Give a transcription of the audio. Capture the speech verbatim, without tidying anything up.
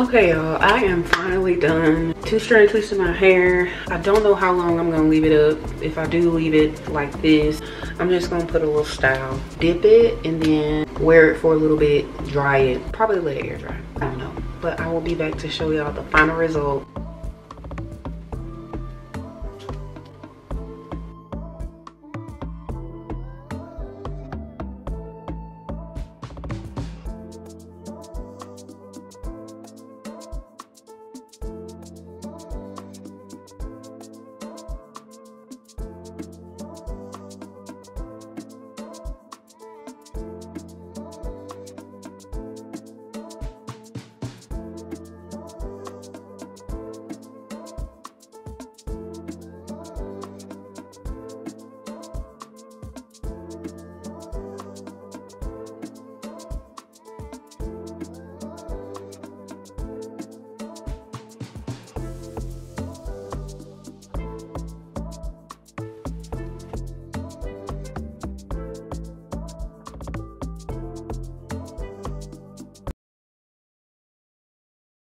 Okay, y'all, I am finally done two-strand twisting my hair. I don't know how long I'm gonna leave it up. If I do leave it like this, I'm just gonna put a little style, dip it, and then wear it for a little bit, dry it, probably let it air dry. I don't know, but I will be back to show y'all the final result.